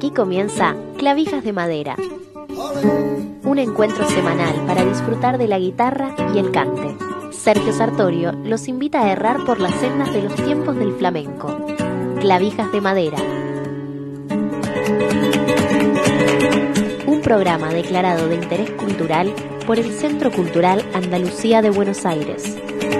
Aquí comienza Clavijas de Madera, un encuentro semanal para disfrutar de la guitarra y el cante. Sergio Sartorio los invita a errar por las sendas de los tiempos del flamenco. Clavijas de Madera, un programa declarado de interés cultural por el Centro Cultural Andalucía de Buenos Aires.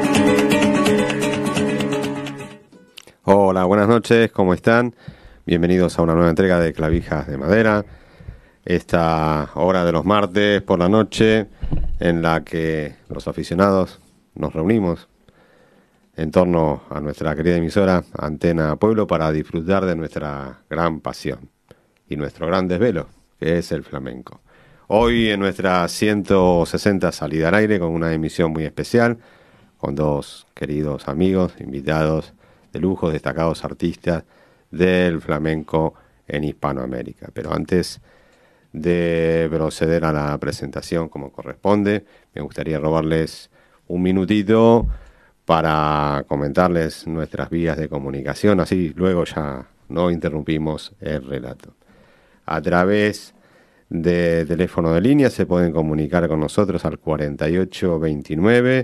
Hola, buenas noches, ¿cómo están? Bienvenidos a una nueva entrega de Clavijas de Madera, esta hora de los martes por la noche en la que los aficionados nos reunimos en torno a nuestra querida emisora Antena Pueblo para disfrutar de nuestra gran pasión y nuestro gran desvelo, que es el flamenco. Hoy en nuestra 160 salida al aire con una emisión muy especial, con dos queridos amigos, invitados de lujo, destacados artistas del flamenco en Hispanoamérica. Pero antes de proceder a la presentación como corresponde, me gustaría robarles un minutito para comentarles nuestras vías de comunicación, así luego ya no interrumpimos el relato. A través de teléfono de línea se pueden comunicar con nosotros al 4829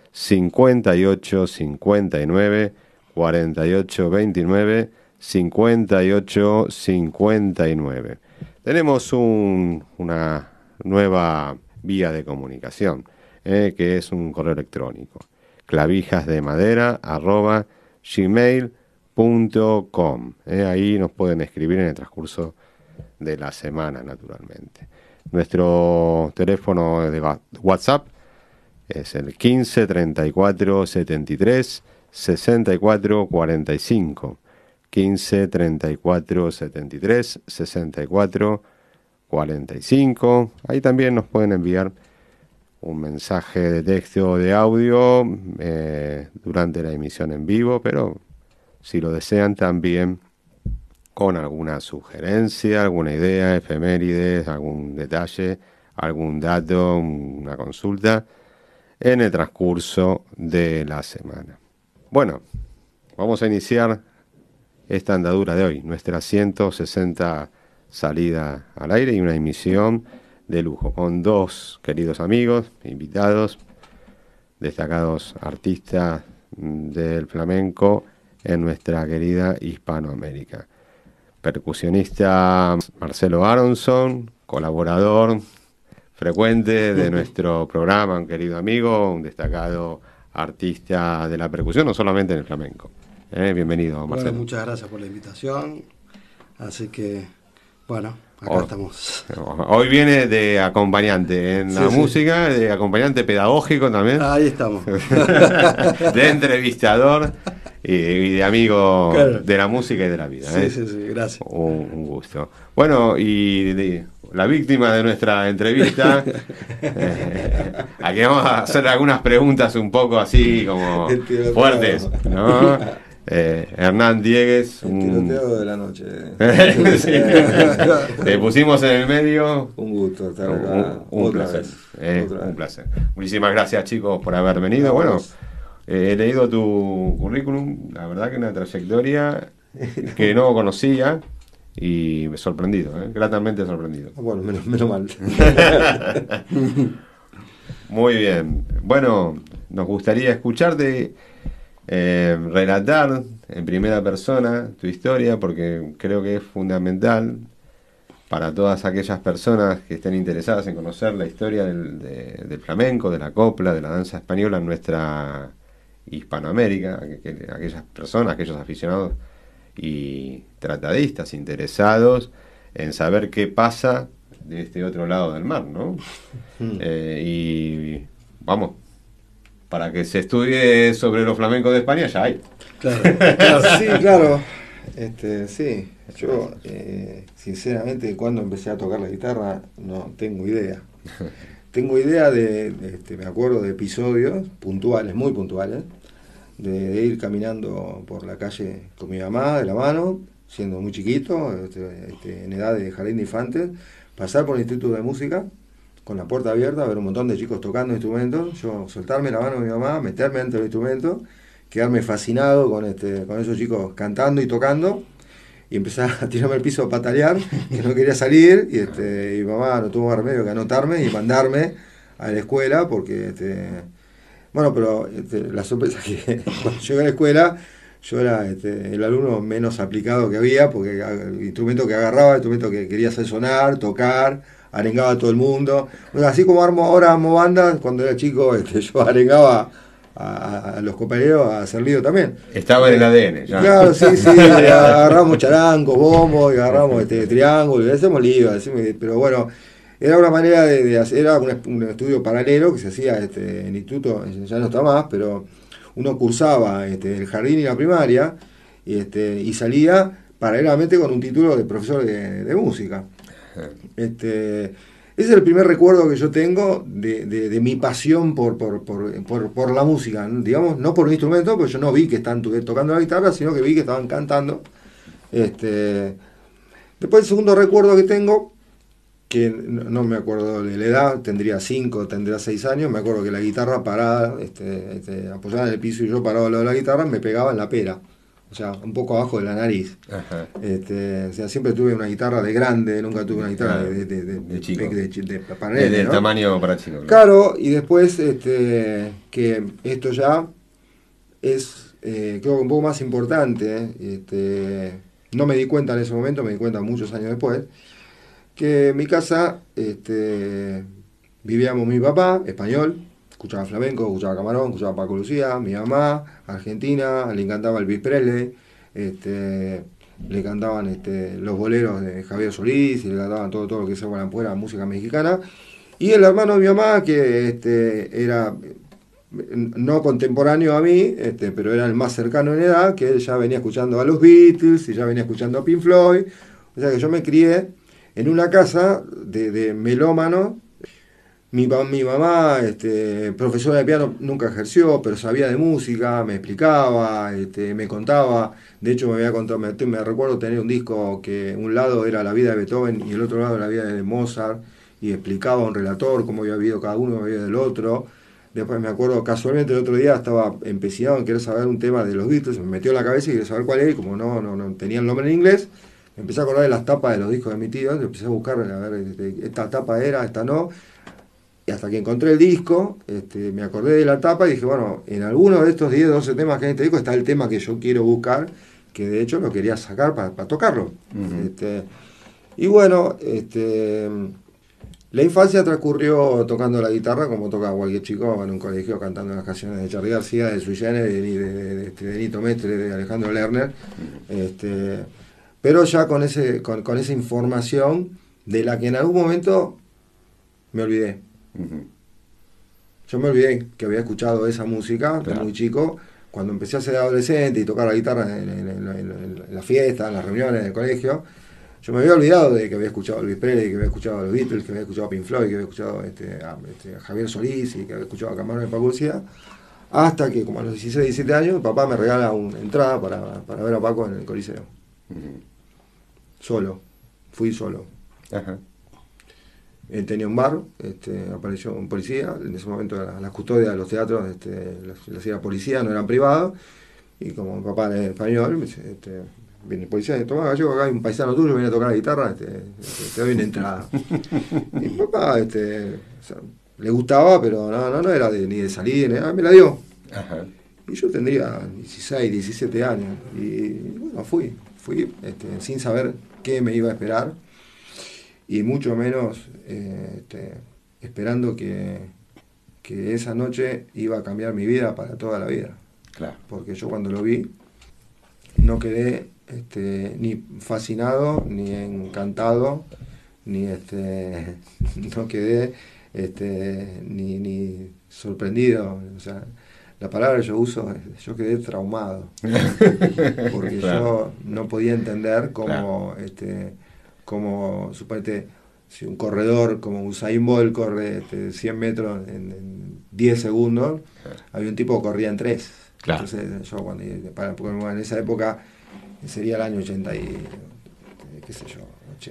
5859, 4829 5859. Tenemos una nueva vía de comunicación, que es un correo electrónico, clavijasdemadera@gmail.com. Ahí nos pueden escribir en el transcurso de la semana, naturalmente. Nuestro teléfono de WhatsApp es el 15 34 73 64 45. 15 34 73 64 45. Ahí también nos pueden enviar un mensaje de texto o de audio durante la emisión en vivo, pero si lo desean también con alguna sugerencia, alguna idea, efemérides, algún detalle, algún dato, una consulta en el transcurso de la semana. Bueno, vamos a iniciar esta andadura de hoy, nuestra 160 salida al aire y una emisión de lujo con dos queridos amigos, invitados, destacados artistas del flamenco en nuestra querida Hispanoamérica. Percusionista Marcelo Aronson, colaborador frecuente de nuestro programa, un querido amigo, un destacado artista de la percusión, no solamente en el flamenco. Bienvenido, Marcelo. Bueno, muchas gracias por la invitación. Así que, bueno, acá estamos. Hoy viene de acompañante en la música, de acompañante pedagógico también. Ahí estamos. De entrevistador y de amigo, claro, de la música y de la vida. Sí, gracias. Un gusto. Bueno, y la víctima de nuestra entrevista, aquí vamos a hacer algunas preguntas un poco así como fuertes, ¿no? Hernán Diegues, el tiroteo de la noche. Sí. Te pusimos en el medio. Un gusto estar acá. Un placer. Un placer. Muchísimas gracias, chicos, por haber venido. Bueno, he leído tu currículum, la verdad que una trayectoria que no conocía y me he sorprendido, gratamente sorprendido. Bueno, menos mal. Muy bien. Bueno, nos gustaría escucharte. Relatar en primera persona tu historia, porque creo que es fundamental para todas aquellas personas que estén interesadas en conocer la historia del flamenco, de la copla, de la danza española en nuestra Hispanoamérica, aquellas personas, aquellos aficionados y tratadistas interesados en saber qué pasa de este otro lado del mar, ¿no? Y vamos, para que se estudie sobre los flamencos de España ya hay. Claro, sí, claro. Sí, yo sinceramente cuando empecé a tocar la guitarra no tengo idea. Tengo idea me acuerdo de episodios puntuales, muy puntuales, de ir caminando por la calle con mi mamá de la mano, siendo muy chiquito, en edad de jardín de infantes, pasar por el Instituto de Música con la puerta abierta, ver un montón de chicos tocando instrumentos, yo soltarme la mano de mi mamá, meterme dentro del instrumento, quedarme fascinado con esos chicos cantando y tocando, y empecé a tirarme al piso a patalear, que no quería salir, y mi mamá no tuvo más remedio que anotarme y mandarme a la escuela, porque bueno, pero la sorpresa es que cuando llegué a la escuela yo era el alumno menos aplicado que había, porque el instrumento que agarraba, el instrumento que quería hacer sonar, tocar, arengaba a todo el mundo. Bueno, así como ahora armo bandas, cuando era chico yo arengaba a los compañeros a hacer lío también. Estaba en el ADN, ya. Claro, sí, agarramos charangos, bombos, y agarramos triángulos, y hacemos lío, pero bueno, era una manera de hacer, era un estudio paralelo que se hacía en el instituto, ya no está más, pero uno cursaba el jardín y la primaria, y salía paralelamente con un título de profesor de música. Ese es el primer recuerdo que yo tengo de mi pasión por la música, ¿no? Digamos, no por un instrumento, porque yo no vi que estaban tocando la guitarra, sino que vi que estaban cantando. Después el segundo recuerdo que tengo, que no me acuerdo de la edad, tendría 5, tendría 6 años, me acuerdo que la guitarra parada, apoyada en el piso y yo parado al lado de la guitarra, me pegaba en la pera. O sea, un poco abajo de la nariz. Ajá. O sea, siempre tuve una guitarra de grande, nunca tuve una guitarra de chico. De panel, del ¿no? tamaño para chico. Claro, y después que esto ya es, creo que un poco más importante, no me di cuenta en ese momento, me di cuenta muchos años después, que en mi casa vivíamos mi papá, español, escuchaba flamenco, escuchaba Camarón, escuchaba Paco Lucía, mi mamá, argentina, le encantaba Elvis Presley, le cantaban los boleros de Javier Solís, y le cantaban todo lo que se fuera música mexicana, y el hermano de mi mamá, que era no contemporáneo a mí, pero era el más cercano en edad, que él ya venía escuchando a los Beatles, y ya venía escuchando a Pink Floyd, o sea que yo me crié en una casa de melómanos. Mi mamá, profesora de piano, nunca ejerció, pero sabía de música, me explicaba, me contaba. De hecho, me había contado, me recuerdo tener un disco que un lado era la vida de Beethoven y el otro lado la vida de Mozart, y explicaba a un relator cómo había vivido cada uno, cómo había del otro. Después me acuerdo, casualmente el otro día estaba empecinado en querer saber un tema de los Beatles, me metió en la cabeza y quería saber cuál era, y como no tenía el nombre en inglés, me empecé a acordar de las tapas de los discos de mi tío, empecé a buscar, a ver, esta tapa era, esta no. Y hasta que encontré el disco, me acordé de la tapa y dije, bueno, en alguno de estos 10, 12 temas que hay en este disco está el tema que yo quiero buscar, que de hecho lo quería sacar para tocarlo. Uh-huh. Y bueno, la infancia transcurrió tocando la guitarra, como toca cualquier chico en un colegio, cantando las canciones de Charly García, de Sui Generis, de Nito Mestre, de Alejandro Lerner, pero ya con esa información de la que en algún momento me olvidé. Uh-huh. Yo me olvidé que había escuchado esa música de muy chico, cuando empecé a ser adolescente y tocar la guitarra en la fiesta, en las reuniones del colegio. Yo me había olvidado de que había escuchado a Elvis Presley, que había escuchado a los Beatles, que había escuchado a Pink Floyd, que había escuchado a Javier Solís y que había escuchado a Camarón y Paco Lucía, hasta que como a los 16, 17 años, papá me regala una entrada para ver a Paco en el Coliseo. Uh-huh. Solo, fui solo. Uh-huh. Él tenía un bar, apareció un policía, en ese momento las custodias de los teatros las hacía policía, no eran privados, y como mi papá era español, me dice, viene el policía y dice, toma gallego, acá hay un paisano tuyo, viene a tocar la guitarra, te doy una entrada. Y mi papá, o sea, le gustaba, pero no era ni de salir, me la dio. Ajá. Y yo tendría 16, 17 años, y bueno, fui sin saber qué me iba a esperar, y mucho menos esperando que esa noche iba a cambiar mi vida para toda la vida. Claro. Porque yo cuando lo vi no quedé ni fascinado, ni encantado, ni no quedé ni sorprendido. O sea, la palabra que yo uso es, yo quedé traumado. Porque claro, yo no podía entender cómo... Claro. Como, suponete, si un corredor como Usain Bolt corre 100 metros en 10 segundos, había un tipo que corría en 3. Claro. Entonces, yo porque en esa época sería el año 80 y, qué sé yo,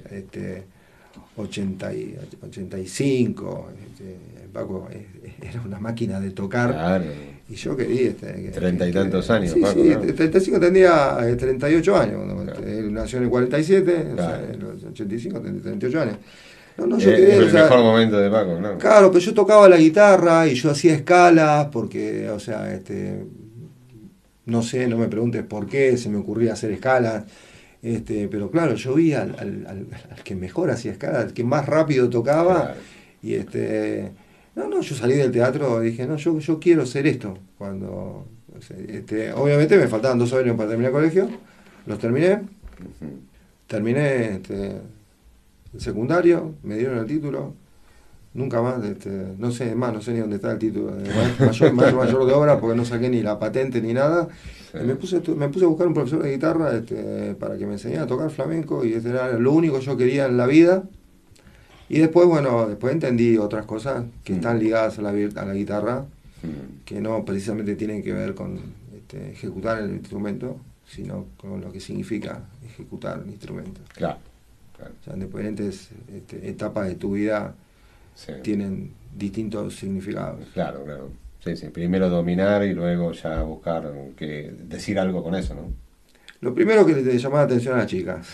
85, Paco era una máquina de tocar. Claro. Y yo quería... 30 y tantos años, sí, Paco. Sí, ¿no? 35 tendría 38 años. Claro. nació en el 47, Claro. o sea, en los 85, 38 años. No, Es yo quedé, el o sea, mejor momento de Paco, ¿no? claro, pero yo tocaba la guitarra y yo hacía escalas porque, o sea, no sé, no me preguntes por qué se me ocurría hacer escalas, pero claro, yo vi al que mejor hacía escalas, al que más rápido tocaba, Claro. y no, yo salí del teatro y dije, no, yo quiero hacer esto. Cuando, o sea, obviamente me faltaban 2 años para terminar el colegio, los terminé, Ujú. terminé el secundario, me dieron el título. Nunca más, no sé ni dónde está el título de mayor de obra, porque no saqué ni la patente ni nada. Sí. Y me puse a buscar un profesor de guitarra para que me enseñara a tocar flamenco, y era lo único que yo quería en la vida. Y después, bueno, después entendí otras cosas que están ligadas a la guitarra, que no precisamente tienen que ver con ejecutar el instrumento, sino con lo que significa ejecutar un instrumento. Claro, claro. O sea, en diferentes etapas de tu vida Sí. tienen distintos significados. Claro, claro. Sí, sí. Primero dominar y luego ya buscar decir algo con eso, ¿no? Lo primero que le llamaba la atención a las chicas.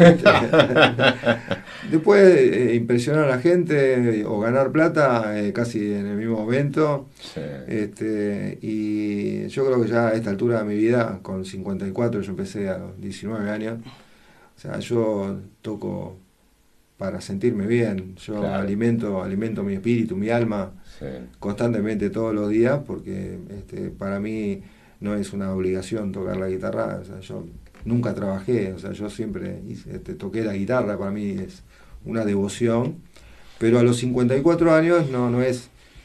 Después impresionar a la gente o ganar plata casi en el mismo momento. Sí. Y yo creo que ya a esta altura de mi vida, con 54, yo empecé a los 19 años. O sea, yo toco para sentirme bien. Yo Claro. alimento mi espíritu, mi alma, Sí. constantemente todos los días, porque para mí no es una obligación tocar la guitarra. O sea, yo nunca trabajé, o sea, yo siempre toqué la guitarra, para mí es una devoción, pero a los 54 años no es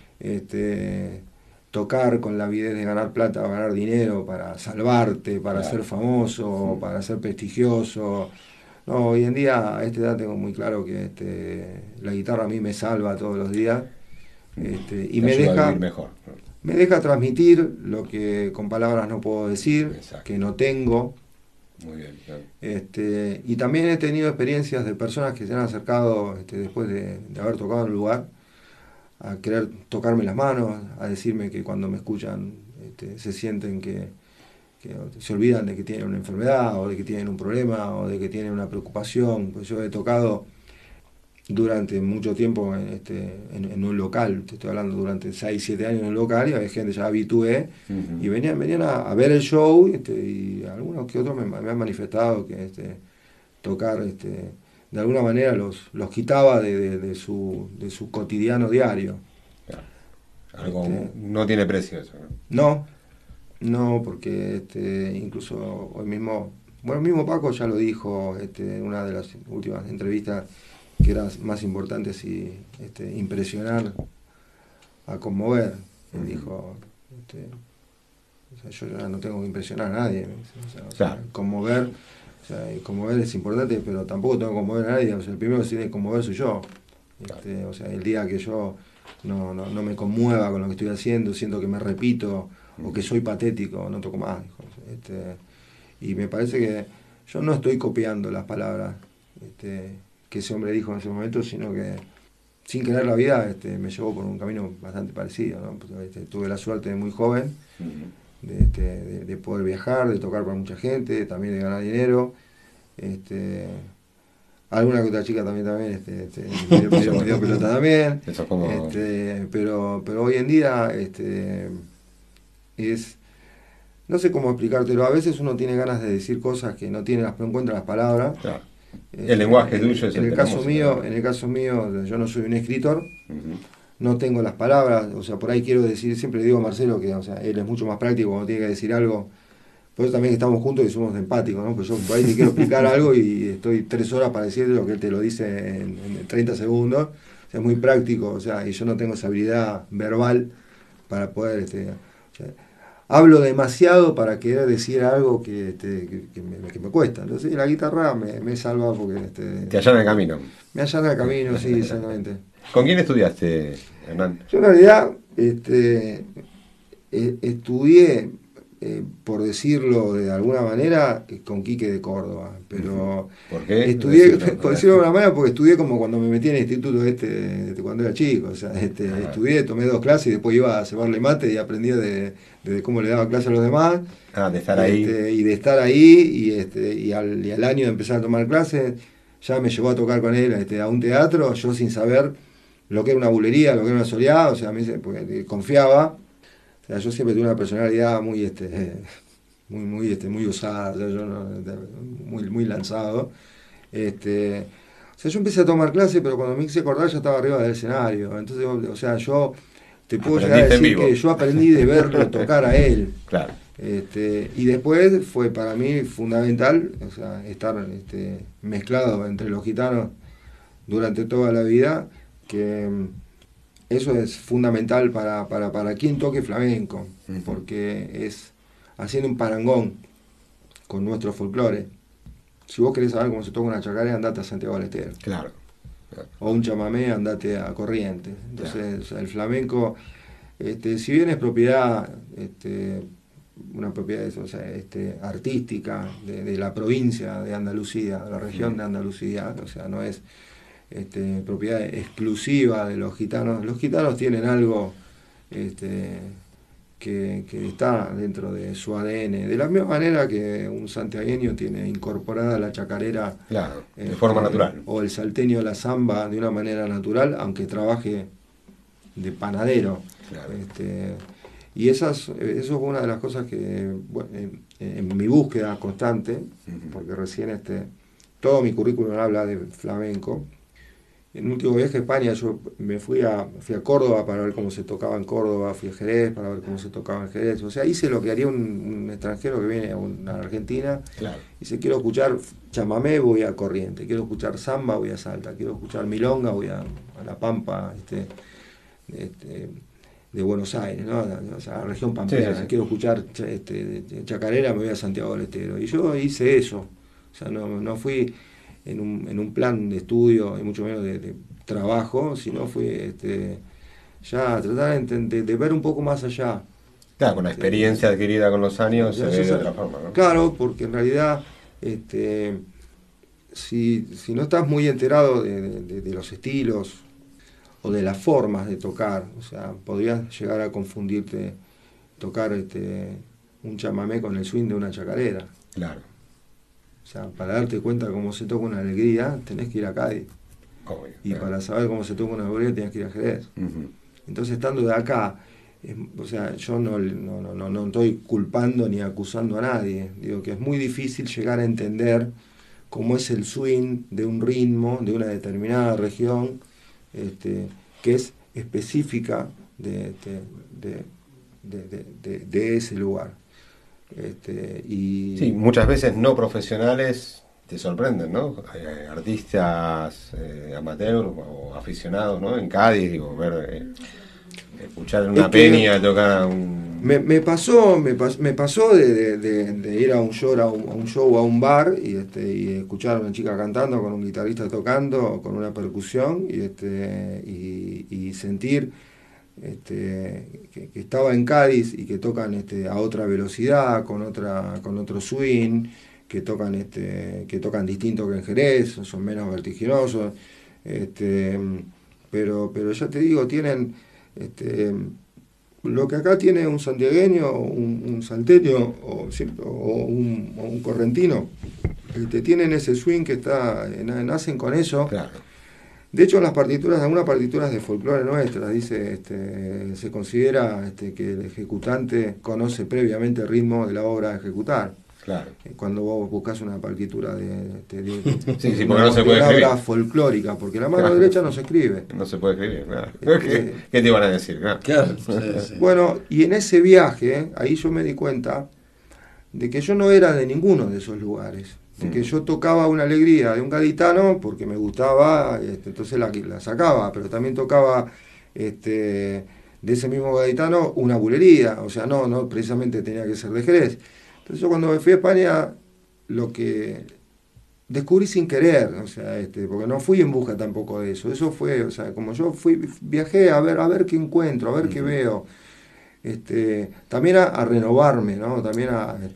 tocar con la avidez de ganar plata o ganar dinero para salvarte, para Claro. ser famoso, para ser prestigioso. No, hoy en día a esta edad tengo muy claro que la guitarra a mí me salva todos los días, y Te me ayuda a deja, vivir mejor. me deja transmitir lo que con palabras no puedo decir, Exacto. que no tengo. Muy bien, claro. Y también he tenido experiencias de personas que se han acercado después de haber tocado en un lugar a querer tocarme las manos, a decirme que cuando me escuchan se sienten que se olvidan de que tienen una enfermedad o de que tienen un problema o de que tienen una preocupación. Pues yo he tocado durante mucho tiempo en un local, te estoy hablando durante 6, 7 años en un local, y había gente ya habitué, Ujú. y venían a ver el show, y algunos que otros me han manifestado que tocar de alguna manera los quitaba de su cotidiano diario. Claro. Algo Este- no tiene precio eso, ¿no? No, porque incluso hoy mismo, bueno, el mismo Paco ya lo dijo en una de las últimas entrevistas, que era más importante si impresionar a conmover. Él dijo, o sea, yo ya no tengo que impresionar a nadie, me dice. O sea, Claro. conmover, conmover es importante, pero tampoco tengo que conmover a nadie. O sea, el primero que se tiene que conmover soy yo. O sea, el día que yo no me conmueva con lo que estoy haciendo, siento que me repito o que soy patético, no toco más. Dijo. Y me parece que yo no estoy copiando las palabras que ese hombre dijo en ese momento, sino que sin querer la vida me llevó por un camino bastante parecido, ¿no? Pues, tuve la suerte de muy joven de poder viajar, de tocar para mucha gente, también de ganar dinero. Alguna que otra chica también me dio pelota también. Eso es como... Pero hoy en día es, no sé cómo explicártelo, a veces uno tiene ganas de decir cosas que no encuentra las palabras. Claro. El lenguaje tuyo es en el de la caso música, mío, ¿no? en el caso mío, yo no soy un escritor, Ujú. no tengo las palabras, o sea, por ahí quiero decir, siempre le digo a Marcelo que, o sea, él es mucho más práctico cuando tiene que decir algo. Por eso también estamos juntos y somos empáticos, ¿no? Pues yo por ahí te quiero explicar algo y estoy 3 horas para decirte lo que él te lo dice en 30 segundos. O sea, es muy práctico, o sea, y yo no tengo esa habilidad verbal para poder, o sea, hablo demasiado para querer decir algo que me cuesta. Entonces la guitarra me salva porque Te allana el camino. me allana el camino, sí, exactamente. ¿Con quién estudiaste, Hernán? Yo en realidad estudié, por decirlo de alguna manera, con Quique de Córdoba. Pero ¿por qué? estudié, por decirlo de alguna manera, porque estudié como cuando me metí en el instituto cuando era chico. O sea, estudié, tomé 2 clases y después iba a cebarle mate y aprendí de cómo le daba clase a los demás. De estar ahí. Y de estar ahí, y al año de empezar a tomar clases, ya me llevó a tocar con él a un teatro, yo sin saber lo que era una bulería, lo que era una soleada, o sea, porque confiaba. O sea, yo siempre tuve una personalidad muy muy osada, o sea, yo muy lanzado. O sea, yo empecé a tomar clases, pero cuando me hice acordar ya estaba arriba del escenario. Entonces, o sea, yo te puedo llegar a decir que yo aprendí de verlo tocar a él. Claro. Y después fue para mí fundamental, o sea, estar mezclado entre los gitanos durante toda la vida, que eso es fundamental para quien toque flamenco, porque es haciendo un parangón con nuestro folclore. Si vos querés saber cómo se toca una chacarera, andate a Santiago del Estero. Claro. O un chamamé, andate a Corrientes. Entonces, Claro. o sea, el flamenco, si bien es propiedad, una propiedad o sea, artística de la provincia de Andalucía, de la región de Andalucía, o sea, no es propiedad exclusiva de los gitanos. Los gitanos tienen algo que está dentro de su ADN, de la misma manera que un santiagueño tiene incorporada la chacarera, Claro, de forma natural, o el salteño la zamba de una manera natural, aunque trabaje de panadero. claro. Y eso es una de las cosas que, bueno, en mi búsqueda constante, porque recién todo mi currículum habla de flamenco. En el último viaje a España yo fui a Córdoba para ver cómo se tocaba en Córdoba, fui a Jerez para ver cómo se tocaba en Jerez. O sea, hice lo que haría un extranjero que viene a Argentina. Claro. Dice, quiero escuchar chamamé, voy a Corrientes, quiero escuchar samba, voy a Salta, quiero escuchar milonga, voy a La Pampa, de Buenos Aires, ¿no? O sea, la región pampeana. Sí. Quiero escuchar chacarera, me voy a Santiago del Estero. Y yo hice eso. O sea, no fui en un plan de estudio y mucho menos de trabajo, sino fui ya a tratar de ver un poco más allá. Claro, con la experiencia adquirida con los años se ve de otra forma, ¿no? Claro, porque en realidad si no estás muy enterado de los estilos o de las formas de tocar, o sea, podrías llegar a confundirte, tocar un chamamé con el swing de una chacarera. Claro. O sea, para darte cuenta cómo se toca una alegría, tenés que ir a Cádiz. Obvio, Y claro. para saber cómo se toca una alegría, tenés que ir a Jerez. Entonces, estando de acá, o sea, yo no estoy culpando ni acusando a nadie. Digo que es muy difícil llegar a entender cómo es el swing de un ritmo, de una determinada región, que es específica de ese lugar. Sí, muchas veces no profesionales te sorprenden, ¿no? Artistas amateur o aficionados, ¿no? En Cádiz, digo, escuchar una peña tocar un... Me pasó de ir a un show, a un bar y escuchar a una chica cantando con un guitarrista tocando con una percusión y sentir que estaba en Cádiz y que tocan a otra velocidad, con otro swing, que tocan distinto que en Jerez, son menos vertiginosos, pero ya te digo, tienen lo que acá tiene un santiagueño, un salteño o un correntino, tienen ese swing que nacen con eso. Claro. De hecho, en las partituras, algunas partituras de folclore nuestras, dice, se considera que el ejecutante conoce previamente el ritmo de la obra a ejecutar. Claro. Cuando vos buscas una partitura de sí, porque no se puede una escribir. obra folclórica, porque la mano derecha no se escribe. No se puede escribir, claro. ¿Qué te iban a decir? Claro, sí. Bueno, y en ese viaje, ahí yo me di cuenta de que yo no era de ninguno de esos lugares. De que yo tocaba una alegría de un gaditano porque me gustaba, entonces la sacaba, pero también tocaba de ese mismo gaditano una bulería, o sea, no precisamente tenía que ser de Jerez. Entonces yo cuando me fui a España, lo que descubrí sin querer, o sea, porque no fui en busca tampoco de eso fue, o sea, como yo viajé a ver qué encuentro, a ver qué veo. también a renovarme, ¿no? También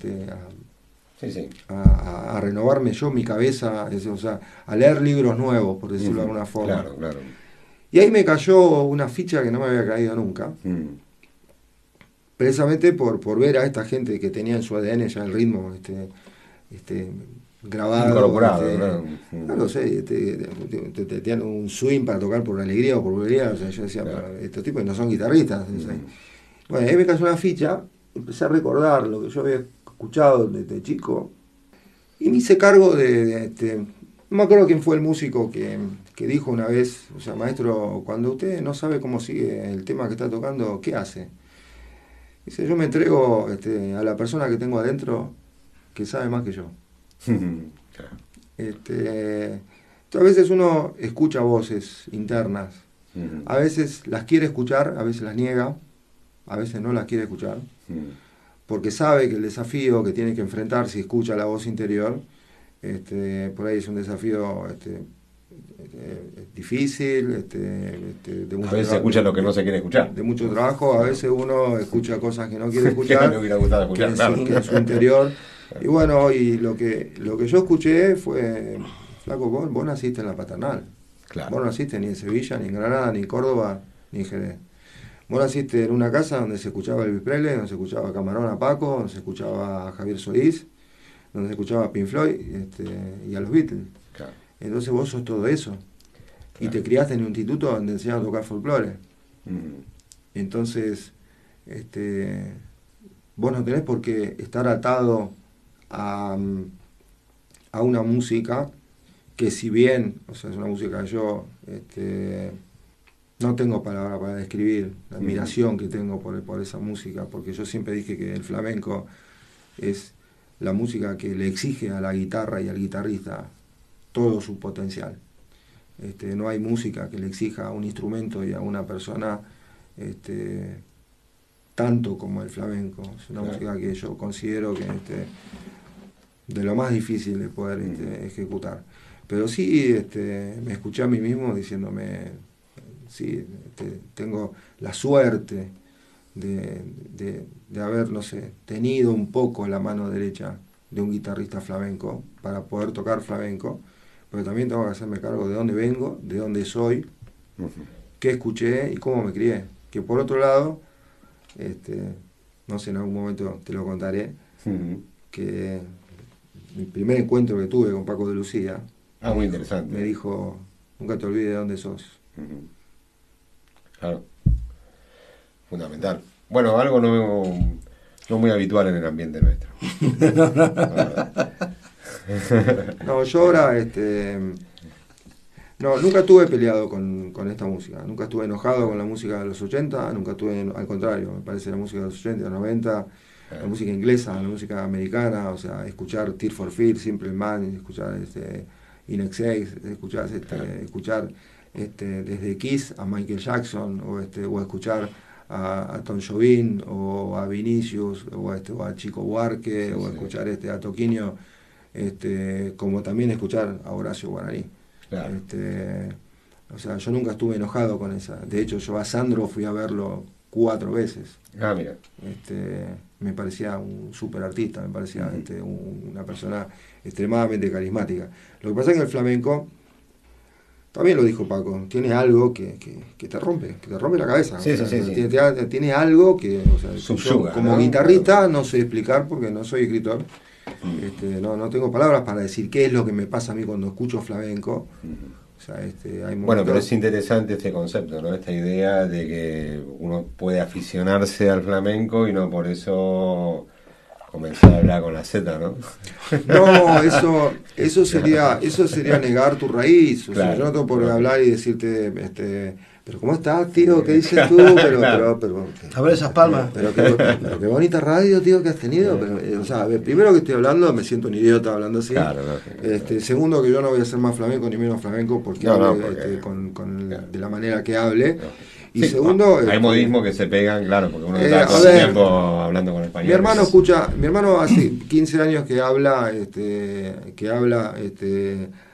a renovarme yo, mi cabeza, o sea, a leer libros nuevos, por decirlo de alguna forma. Claro, claro. Y ahí me cayó una ficha que no me había caído nunca. Precisamente por ver a esta gente que tenía en su ADN ya el ritmo grabado. Incorporado, ¿no? No lo sé, tenían un swing para tocar por alegría o por alegría. O sea, yo decía, Claro. estos tipos no son guitarristas. Bueno, ahí me cayó una ficha, empecé a recordar lo que yo había escuchado desde chico y me hice cargo no me acuerdo quién fue el músico que dijo una vez, o sea, maestro, cuando usted no sabe cómo sigue el tema que está tocando, ¿qué hace? Dice, yo me entrego a la persona que tengo adentro que sabe más que yo. Claro. A veces uno escucha voces internas, a veces las quiere escuchar, a veces las niega, a veces no las quiere escuchar, porque sabe que el desafío que tiene que enfrentar si escucha la voz interior, por ahí es un desafío difícil, de mucho A veces se escucha lo que no se quiere escuchar. De mucho trabajo, a veces uno escucha cosas que no quiere escuchar, que no le hubiera gustado escuchar, que en su interior. Y bueno, y lo que yo escuché fue, flaco, vos naciste en la Paternal. Claro. Vos no naciste ni en Sevilla, ni en Granada, ni en Córdoba, ni en Jerez. Vos naciste en una casa donde se escuchaba Elvis Presley, donde se escuchaba Camarón a Paco, donde se escuchaba a Javier Solís, donde se escuchaba a Pink Floyd y a los Beatles. Claro. Entonces vos sos todo eso. Y te criaste en un instituto donde enseñaban a tocar folclore. Entonces, vos no tenés por qué estar atado a una música que, si bien, o sea, es una música que yo no tengo palabra para describir la admiración que tengo por esa música, porque yo siempre dije que el flamenco es la música que le exige a la guitarra y al guitarrista todo su potencial. No hay música que le exija a un instrumento y a una persona tanto como el flamenco. Es una música que yo considero que de lo más difícil de poder ejecutar. Pero sí me escuché a mí mismo diciéndome, sí, tengo la suerte de haber, no sé, tenido un poco la mano derecha de un guitarrista flamenco para poder tocar flamenco, pero también tengo que hacerme cargo de dónde vengo, de dónde soy, qué escuché y cómo me crié. Que por otro lado, no sé, en algún momento te lo contaré, que mi primer encuentro que tuve con Paco de Lucía, muy interesante. me dijo, nunca te olvides de dónde sos. Claro. Fundamental. Bueno, algo no muy habitual en el ambiente nuestro. No, yo ahora, nunca estuve peleado con esta música, nunca estuve enojado con la música de los 80, nunca estuve, al contrario, me parece la música de los 80, de los 90, la música inglesa, la música americana, o sea, escuchar Tears for Fears, Simple Man, escuchar In Excess, escuchar desde Kiss a Michael Jackson, o escuchar a Tom Jobim, o a Vinicius, o a Chico Buarque, o escuchar a Toquinho, como también escuchar a Horacio Guaraní. Claro. O sea, yo nunca estuve enojado con esa. De hecho, yo a Sandro fui a verlo 4 veces. Mira. Me parecía un súper artista, me parecía una persona extremadamente carismática. Lo que pasa es que el flamenco, también lo dijo Paco, tiene algo que te rompe la cabeza. Sí, o sea, sí. Tiene algo que, o sea, subsuga, yo, como guitarrista no sé explicar porque no soy escritor. No tengo palabras para decir qué es lo que me pasa a mí cuando escucho flamenco. O sea, hay momentos... Bueno, pero es interesante este concepto, ¿no? Esta idea de que uno puede aficionarse al flamenco y no por eso comenzar a hablar con la Z, ¿no? No, eso sería negar tu raíz. O sea, yo no tengo por qué hablar y decirte, pero ¿cómo estás, tío? ¿Qué dices tú? Pero a ver esas palmas. Pero qué bonita radio, tío, que has tenido. Pero, o sea, primero que estoy hablando, me siento un idiota hablando así. Claro, no. Segundo, que yo no voy a ser más flamenco ni menos flamenco porque de la manera que hable. Y segundo, hay modismos que se pegan, claro, porque uno está todo el tiempo hablando con español. Mi hermano hace 15 años que habla,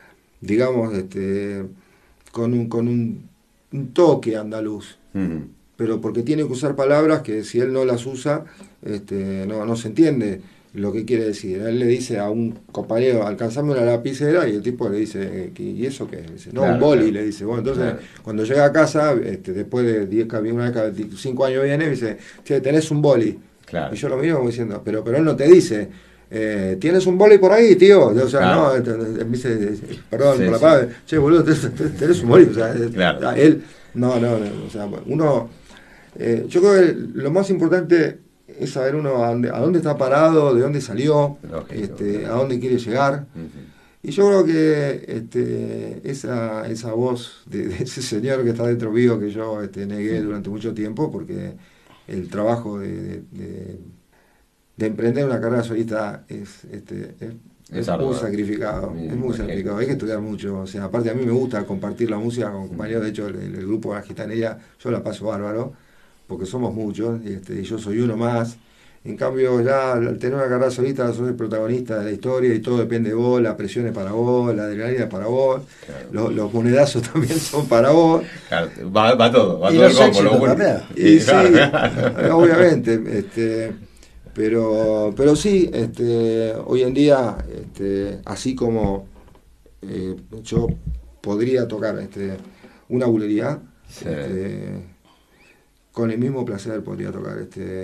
digamos, con un toque andaluz. pero porque tiene que usar palabras que si él no las usa, no se entiende lo que quiere decir. Él le dice a un compañero, alcanzame una lapicera, y el tipo le dice, ¿y eso qué? Dice, no, claro, un boli, claro. Le dice. Bueno, entonces, claro, cuando llega a cada, después de 10, una vez cada 5 años viene, me dice, che, tenés un boli. Claro. Y yo lo miro como diciendo, pero él no te dice, ¿tienes un boli por ahí, tío? O sea, claro, no, me dice, perdón, sí, por la palabra, che, boludo, tenés un boli. O sea, claro, él, no, o sea, uno, yo creo que lo más importante es saber uno a dónde está parado, de dónde salió, a dónde quiere llegar. Y yo creo que esa voz de ese señor que está dentro mío, que yo negué durante mucho tiempo, porque el trabajo de emprender una carrera solista es muy sacrificado, es muy sacrificado, hay que estudiar mucho. O sea, aparte a mí me gusta compartir la música con compañeros, de hecho el grupo de la Gitanería yo la paso bárbaro, porque somos muchos, y yo soy uno más. En cambio, ya al tener una carrera solista, sos el protagonista de la historia y todo depende de vos, la presión es para vos, la adrenalina es para vos, claro, los monedazos también son para vos. Claro, va todo, va y todo el combo. Y claro, sí, obviamente, pero sí, hoy en día, así como yo podría tocar una bulería, sí, con el mismo placer podría tocar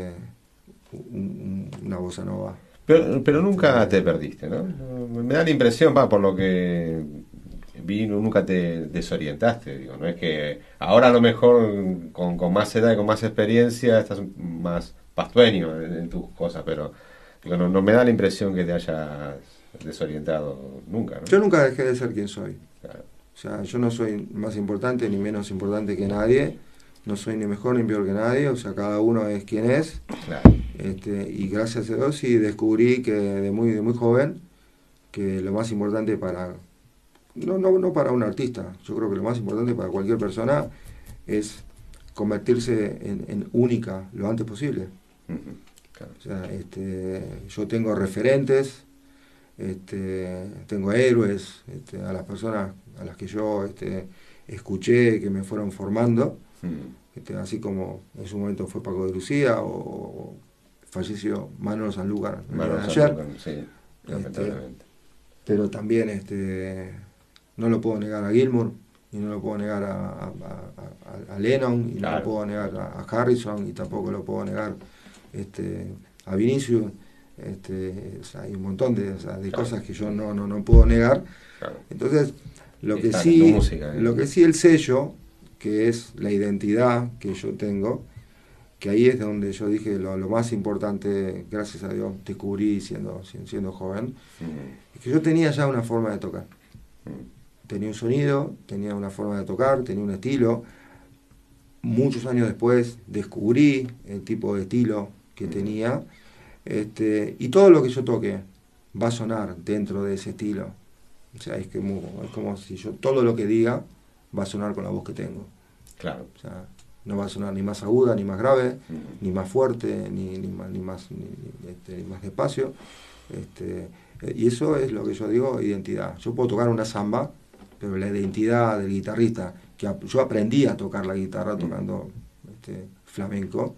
una bossa nova. Pero nunca te perdiste, ¿no? Me da la impresión, por lo que vi, nunca te desorientaste, digo, no es que ahora a lo mejor con más edad y con más experiencia estás más pastueño en tus cosas, pero digo, no me da la impresión que te hayas desorientado nunca, ¿no? Yo nunca dejé de ser quien soy. Claro. O sea, yo no soy más importante ni menos importante que nadie. No soy ni mejor ni peor que nadie, o sea, cada uno es quien es. Claro. Y gracias a Dios sí descubrí que de muy joven que lo más importante para, no para un artista, yo creo que lo más importante para cualquier persona es convertirse en única lo antes posible. Uh-huh. Claro. O sea, yo tengo referentes, tengo héroes, a las personas a las que yo escuché, que me fueron formando. Así como en su momento fue Paco de Lucía o falleció Manolo Sanlúcar ayer, sí, pero también no lo puedo negar a Gilmour y no lo puedo negar a Lennon y claro, no lo puedo negar a Harrison y tampoco lo puedo negar a Vinicius. O sea, hay un montón de claro, cosas que yo no puedo negar. Claro. Entonces lo que sí el sello, que es la identidad que yo tengo, que ahí es donde yo dije lo más importante, gracias a Dios, descubrí siendo joven, es que yo tenía ya una forma de tocar. Tenía un sonido, tenía una forma de tocar, tenía un estilo. Muchos años después descubrí el tipo de estilo que tenía, y todo lo que yo toque va a sonar dentro de ese estilo. O sea, es como si yo todo lo que diga va a sonar con la voz que tengo. Claro. O sea, no va a sonar ni más aguda, ni más grave, ni más fuerte, ni más despacio. Y eso es lo que yo digo, identidad. Yo puedo tocar una samba, pero la identidad del guitarrista, que yo aprendí a tocar la guitarra tocando flamenco.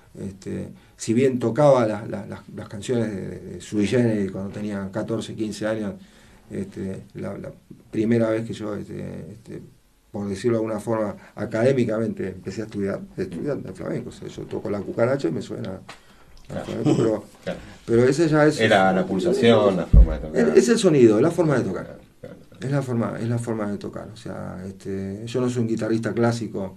Si bien tocaba las canciones de Sui Generis cuando tenía 14, 15 años, la primera vez que yo, por decirlo de alguna forma, académicamente empecé a estudiar el flamenco. O sea, yo toco la cucaracha y me suena flamenco, pero ese ya es... Era la pulsación, la forma de tocar. Es el sonido, es la forma de tocar. Es la forma de tocar. O sea, yo no soy un guitarrista clásico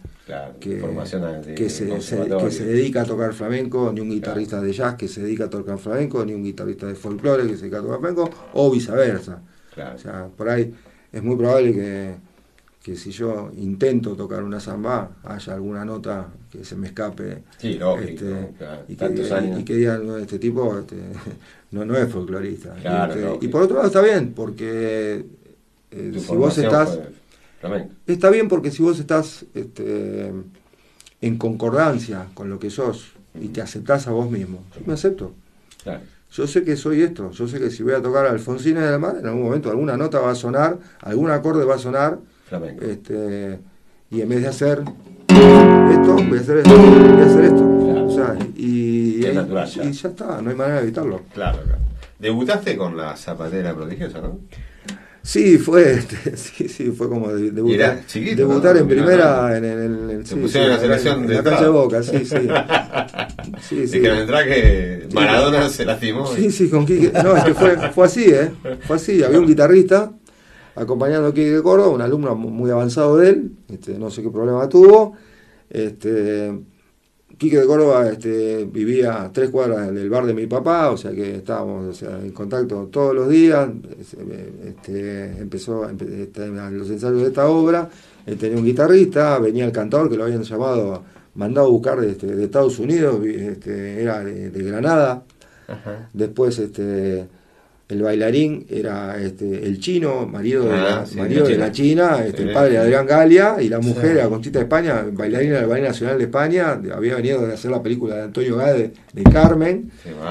que se dedica a tocar flamenco, ni un guitarrista de jazz que se dedica a tocar flamenco, ni un guitarrista de folclore que se dedica a tocar flamenco, o viceversa. Claro. O sea, por ahí es muy probable que si yo intento tocar una samba haya alguna nota que se me escape. Sí, lógico, y que digan, no, este tipo no es folclorista. Claro, y por otro lado está bien, porque si vos estás... Está bien porque si vos estás en concordancia con lo que sos y te aceptás a vos mismo, yo me acepto. Claro. Yo sé que soy esto, yo sé que si voy a tocar Alfonsina de la Mar, en algún momento alguna nota va a sonar, algún acorde va a sonar, y en vez de hacer esto, voy a hacer esto, voy a hacer esto. Claro. O sea, Es natural, y ya está, no hay manera de evitarlo. Claro, claro. Debutaste con la Zapatera Prodigiosa, ¿no? Sí, fue fue como Y era chiquito, debutar ¿no? en primera en el Se pusieron en la selección en de la cancha de entrada. Boca, sí. Dijeron entrar que Maradona se lastimó. Sí, con Quique. No, es que fue así, Fue así. Había un guitarrista acompañando a Quique de Córdoba, un alumno muy avanzado de él, no sé qué problema tuvo. Quique de Córdoba vivía a 3 cuadras del bar de mi papá, o sea que estábamos en contacto todos los días. Empezó los ensayos de esta obra. Él tenía un guitarrista, venía el cantador que lo habían mandado a buscar de Estados Unidos, era de Granada. Ajá. Después el bailarín era el chino, marido de la China, el padre de Adrián Galia, y la mujer era Conchita de España, bailarina del Ballet Nacional de España, había venido de hacer la película de Antonio Gade de Carmen.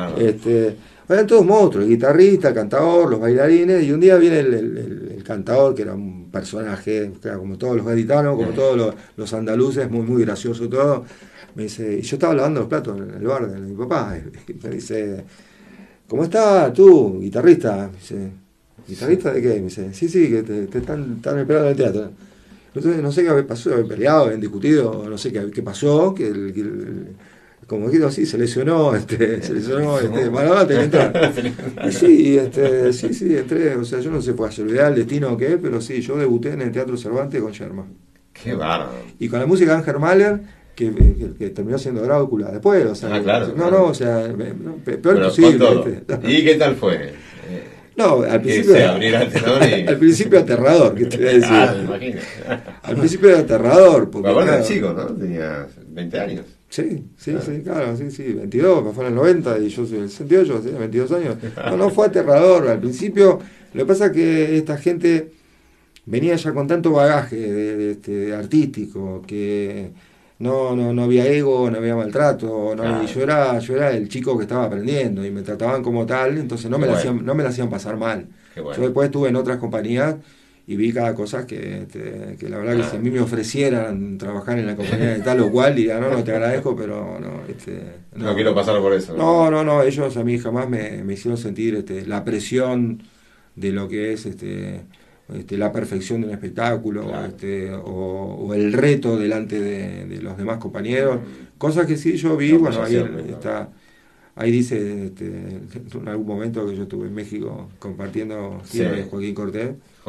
Eran todos monstruos, el guitarrista, el cantador, los bailarines, y un día viene el cantador, que era un personaje, como todos los gaditanos, como todos los andaluces, muy gracioso todo. Me dice, y yo estaba lavando los platos en el bar de mi papá, y me dice, ¿cómo estás tú, guitarrista? Me dice, ¿guitarrista de qué? Me dice, sí, que te están esperando en el teatro. Entonces no sé qué pasó, habían peleado, habían discutido, no sé qué pasó, que como digo así, se lesionó, Maradona tenía que entrar. Y sí, entré, o sea, yo no sé fue casualidad el destino o qué, pero sí, yo debuté en el Teatro Cervantes con Sherman. Qué bárbaro. Y con la música de Ángel Mahler, que terminó siendo Drácula después, o sea, claro. o sea, peor posible. ¿Y qué tal fue? No, al principio al principio aterrador, que te voy a decir. Me imagino. Al principio era aterrador, porque Aparte era chico, ¿no? Tenía 20 años. Sí, claro, 22, me fue en el 90 y yo soy del 68, tenía 22 años. No fue aterrador, al principio, lo que pasa es que esta gente venía ya con tanto bagaje de artístico, que no había ego, no había maltrato, y yo era el chico que estaba aprendiendo y me trataban como tal, entonces no me la hacían pasar mal. Yo después estuve en otras compañías y vi cada cosa que la verdad que si a mí me ofrecieran trabajar en la compañía de tal o cual, diría, no te agradezco, pero no quiero pasar por eso. No, ellos a mí jamás me hicieron sentir la presión de lo que es la perfección de un espectáculo, o el reto delante de los demás compañeros, cosas que sí yo vi. Bueno, ahí dice en algún momento que yo estuve en México compartiendo gira de Joaquín Cortés,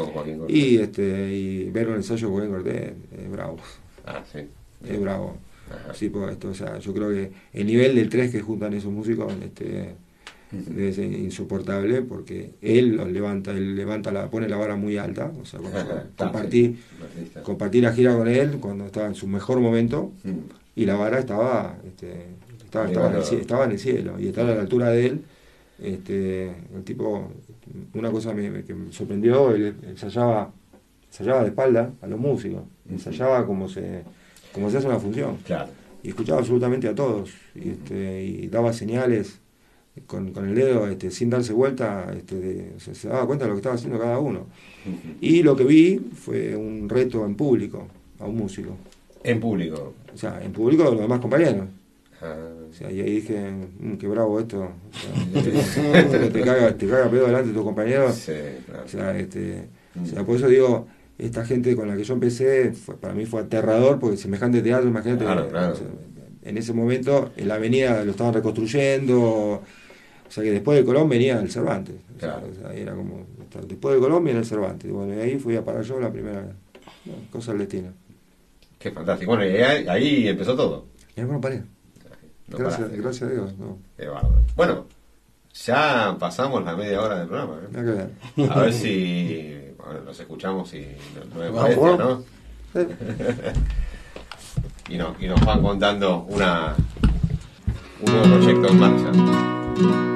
y ver un ensayo de Joaquín Cortés es bravo. Es bravo. Ajá. Sí, pues o sea, yo creo que el nivel del 3 que juntan esos músicos debe ser insoportable, porque él pone la vara muy alta. O sea, compartí la gira con él cuando estaba en su mejor momento, y la vara estaba en el cielo, y estaba a la altura de él. El tipo, una cosa que me sorprendió, él ensayaba de espalda a los músicos, ensayaba como se hace una función, y escuchaba absolutamente a todos, y daba señales con el dedo, sin darse vuelta, se daba cuenta de lo que estaba haciendo cada uno. Y lo que vi fue un reto en público a un músico. ¿En público? O sea, en público de los demás compañeros. O sea, y ahí dije, qué bravo esto. O sea, te caga pedo delante de tus compañeros. Sí, claro. O sea, por eso digo, esta gente con la que yo empecé, para mí fue aterrador, porque semejante teatro, imagínate. Claro. O sea, en ese momento, en la avenida lo estaban reconstruyendo. O sea, que después de Colón venía el Cervantes. O sea, era como, después de Colón viene el Cervantes. Bueno, y ahí fui a parar yo la primera vez. Cosa del destino. Qué fantástico. Bueno, y ahí empezó todo. Y no paré. Gracias a Dios. Qué bárbaro. Bueno, ya pasamos la media hora del programa. A ver si nos escuchamos y nos molestia, ¿no? Y nos van contando un nuevo proyecto en marcha.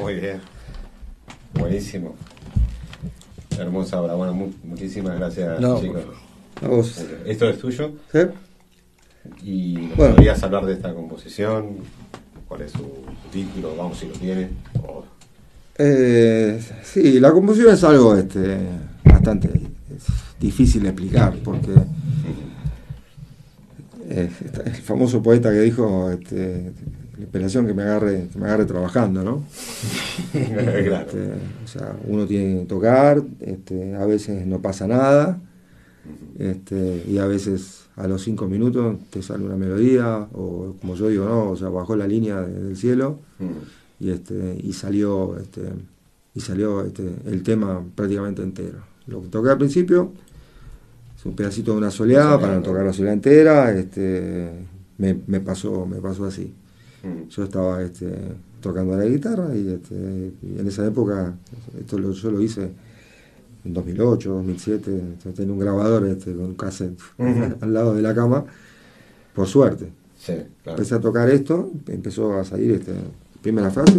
Muy bien. Buenísimo. Hermosa obra. Bueno, muchísimas gracias, chicos. A vos. Esto es tuyo. ¿Sí? Y nos podrías hablar de esta composición. ¿Cuál es su título? Vamos, si lo tiene. Sí, la composición es algo bastante difícil de explicar, porque el famoso poeta que dijo la inspiración que me agarre trabajando, ¿no? Claro. O sea, uno tiene que tocar, a veces no pasa nada, y a veces a los 5 minutos te sale una melodía, o como yo digo, no, o sea, bajó la línea del cielo, y salió el tema prácticamente entero. Lo que toqué al principio es un pedacito de una soleada, para no tocar la soleada entera, me pasó así. Yo estaba tocando la guitarra, y en esa época yo lo hice en 2008, 2007, tenía un grabador con un cassette al lado de la cama, por suerte. Sí, claro. Empecé a tocar esto, empezó a salir primera frase.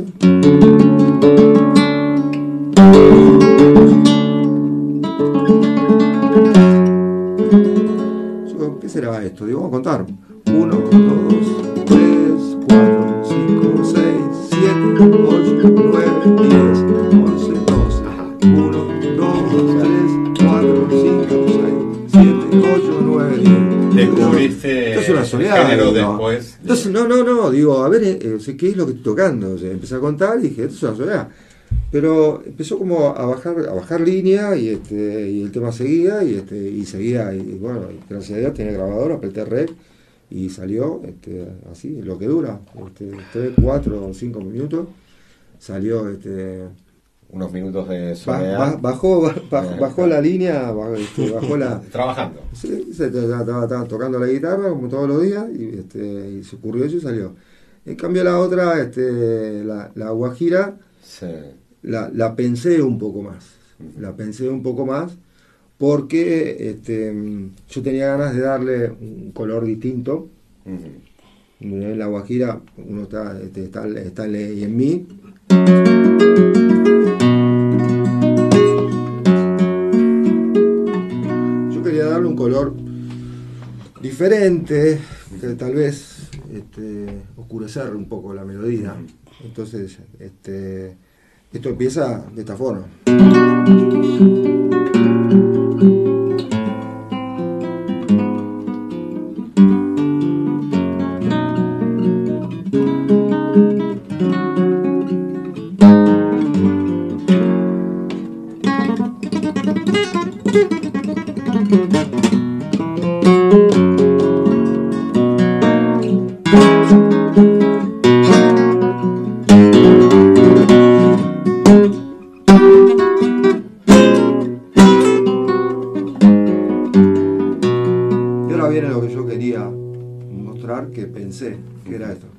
¿Qué será esto? Digo, vamos a contar. 1, 2, 3, 4, 5, 6, 7, 8, 9, 10, 11, 12. 1, 2, 3, 4, 5, 6, 7, 8, 9, 10. Descubriste el género después. Entonces, no, digo, a ver, ¿qué es lo que estoy tocando? O sea, empecé a contar y dije, esto es una soleada. Pero empezó como a bajar línea, y el tema seguía, y seguía, y bueno, gracias a Dios tiene grabador, apreté rec y salió así, lo que dura, 3, 4 o 5 minutos, salió unos minutos de soledad. Bajó la línea, bajó la... Trabajando. Sí, estaba tocando la guitarra como todos los días, y se ocurrió eso y salió. En cambio la otra, la guajira, sí. La pensé un poco más, porque yo tenía ganas de darle un color distinto. En la guajira uno está y en mí. Yo quería darle un color diferente, que tal vez oscurecer un poco la melodía. Entonces, esto empieza de esta forma. Que pensé que era esto.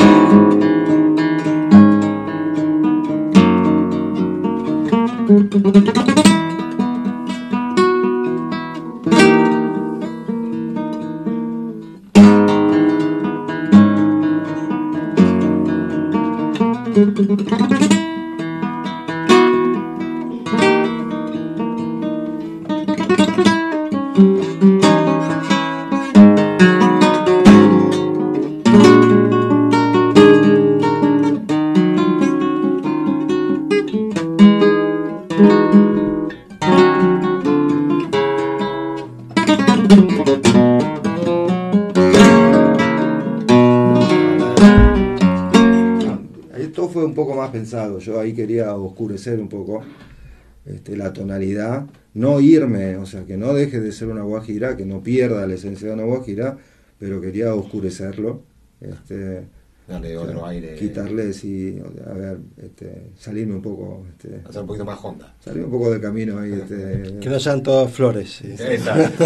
Esto fue un poco más pensado. Yo ahí quería oscurecer un poco la tonalidad, no irme, o sea, que no deje de ser una guajira, que no pierda la esencia de una guajira, pero quería oscurecerlo, darle otro aire, quitarle, sí, a ver, salirme un poco, hacer un poquito más honda, salir un poco del camino ahí, que no sean todas flores, sí. Exacto.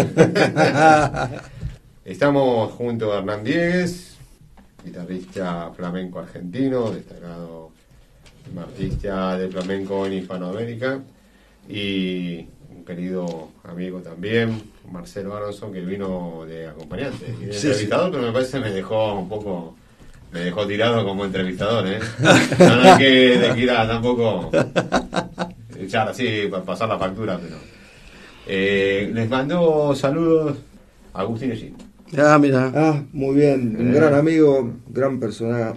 Estamos junto a Hernán Diegues, guitarrista flamenco argentino, destacado artista de flamenco en Hispanoamérica, y un querido amigo también, Marcelo Aronson, que vino de acompañante y de entrevistador, pero me parece me dejó un poco Me dejó tirado como entrevistador, ¿eh? No hay que tirar tampoco. Echar así, para pasar la factura, pero. Les mandó saludos a Agustín Ellín. Ah, mira. Ah, muy bien, un gran amigo, gran persona,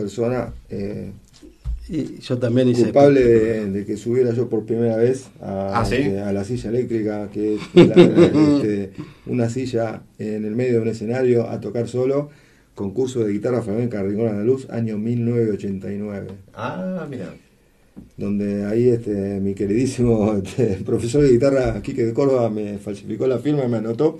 Y yo también hice. culpable de que subiera yo por primera vez ¿Sí? a la silla eléctrica, que es una silla en el medio de un escenario a tocar solo, concurso de guitarra flamenca Rincón Andaluz, año 1989. Ah, mira. Donde ahí mi queridísimo profesor de guitarra Quique de Córdoba me falsificó la firma y me anotó.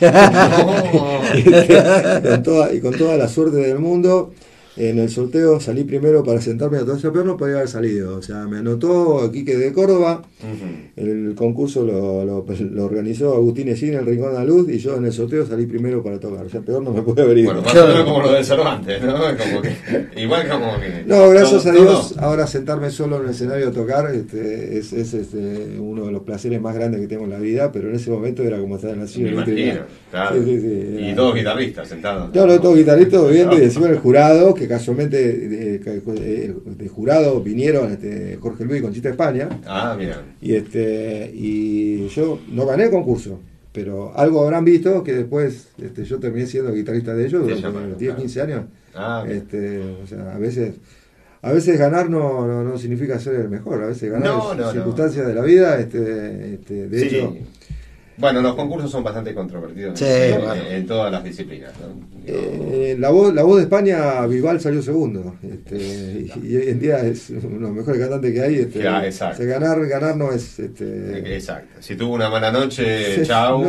Con toda la suerte del mundo. En el sorteo salí primero para sentarme a todo eso, pero no podía haber salido. O sea, me anotó Quique de Córdoba. El concurso lo organizó Agustín Ellín en el Rincón Andaluz y yo en el sorteo salí primero para tocar. O sea, peor no me puede haber ido. Bueno, más o menos como lo de Cervantes, ¿no? Como que, igual como que. No, gracias a Dios, todo. ahora sentarme solo en el escenario a tocar es uno de los placeres más grandes que tengo en la vida, pero en ese momento era como estar en la silla Me eléctrica. imagino, claro. Sí, Y dos guitarristas sentados. Claro, todos guitarristas viendo y encima el jurado, que casualmente de jurado vinieron Jorge Luis y Conchita España. Ah, mira. Y yo no gané el concurso, pero algo habrán visto que después yo terminé siendo guitarrista de ellos durante llamaron, 10, claro. 15 años. Ah, O sea, a veces ganar no significa ser el mejor, a veces ganar es circunstancias de la vida, de hecho. Bueno, los concursos son bastante controvertidos Sí, bueno. en todas las disciplinas, ¿no? La voz de España, Vival salió segundo, y hoy en día es uno de los mejores cantantes que hay. Ya, exacto. O sea, ganar no es. Exacto. Si tuvo una mala noche, Sí, chau.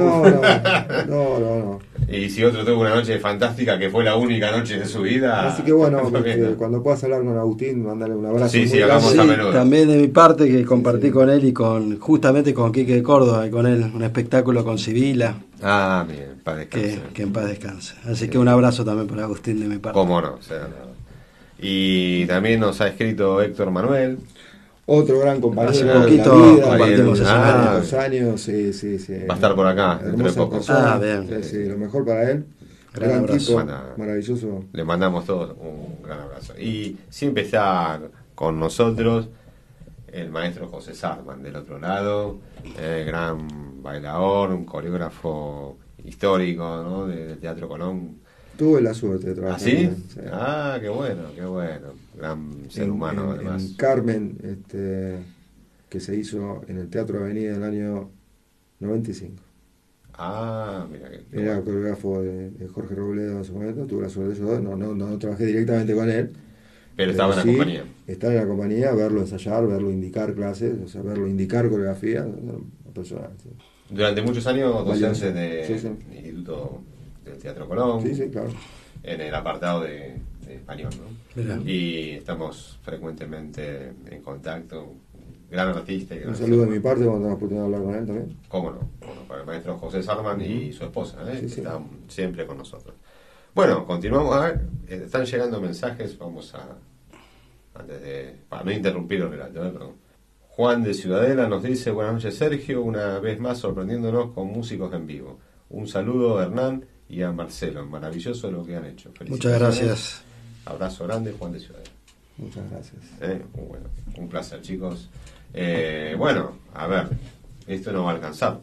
No. Y si otro tuvo una noche fantástica, que fue la única noche de su vida. Así que bueno, bueno. cuando puedas hablar con Agustín, mandale un abrazo. Sí, muy hagamos grande. a menudo. También de mi parte que compartí Sí. con él y justamente con Quique de Córdoba y con él un espectáculo con Sibila, Ah, bien, para descansar. que en paz descanse. Así que un abrazo también para Agustín de mi parte. Cómo no, o sea, no. Y también nos ha escrito Héctor Manuel. Otro gran compañero Hace de la poquito vida, compartimos Ah, los años, sí. Va a estar por acá, dentro de Hermosa poco. persona, bien. sí, lo mejor para él. Gran Gran abrazo. tipo, Bueno, maravilloso. Le mandamos todos un gran abrazo. Y siempre está con nosotros el maestro José Sarman del otro lado, gran bailador, un coreógrafo histórico, ¿no? del Teatro Colón. Tuve la suerte de ¿Ah, trabajar sí? con él, sí. Ah, qué bueno. Gran ser humano, además. En Carmen, que se hizo en el Teatro Avenida en el año 95. Ah, mira que. Era coreógrafo de Jorge Robledo en su momento, tuve la suerte de yo, no trabajé directamente con él. Pero estaba en la sí, compañía. Estar en la compañía, verlo ensayar, verlo indicar clases, o sea, verlo indicar coreografía, una persona. Sí. Durante muchos años docente Valioso. de Sí. Instituto del Teatro Colón. Sí, claro. En el apartado de español, ¿no? Mirá. Y estamos frecuentemente en contacto. Gran artista. Y gran Un saludo de ser mi humano. parte cuando tengo la oportunidad de hablar con él también. ¿Cómo no? Bueno, para el maestro José Sarman y su esposa, Sí, que sí. están siempre con nosotros. Bueno, continuamos. A ver, están llegando mensajes. Vamos a. Antes de. Para no interrumpir el relato, pero. Juan de Ciudadela nos dice: buenas noches, Sergio. Una vez más sorprendiéndonos con músicos en vivo. Un saludo a Hernán y a Marcelo. Maravilloso lo que han hecho. Muchas gracias. Abrazo grande, Juan de Ciudadela. Muchas gracias. Bueno, un placer, chicos. Bueno, a ver, esto no va a alcanzar.